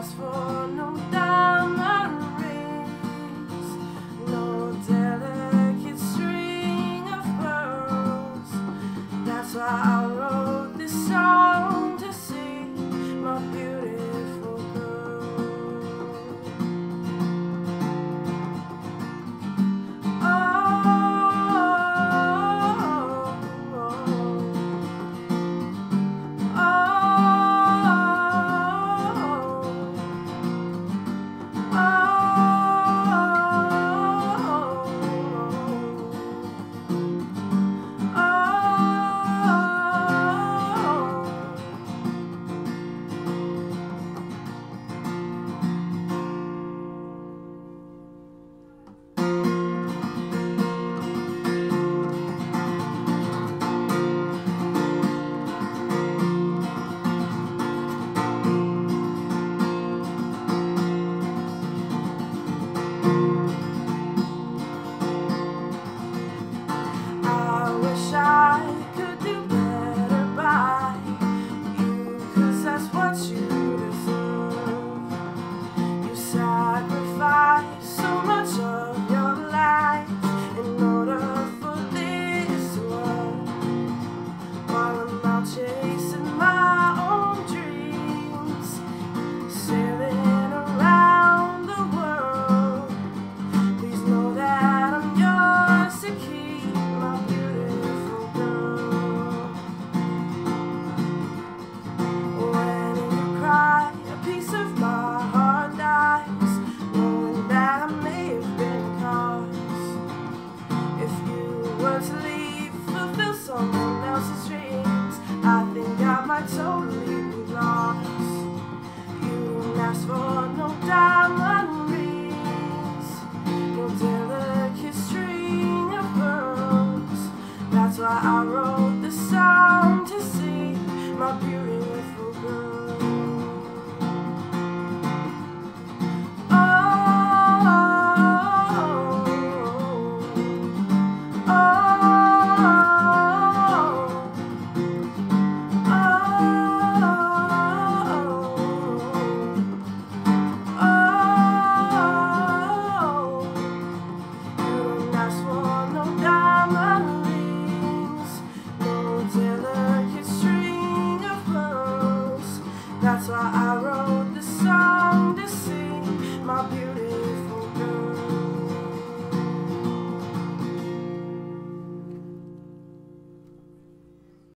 ask for no diamond rings, no delicate string of pearls. That's why I wrote this song to sing my beautiful girl. I could do better by you, 'cause that's what you deserve. You sacrifice so much of your life in order for this to work, while I'm out chasing my own dreams, sailing around the world. Please know that I'm yours to keep, my beautiful girl. When you cry, a piece of my heart dies, knowing that I may have been cause. If you were to leave, fulfill someone else's dreams, I think I might totally be lost. You didn't ask for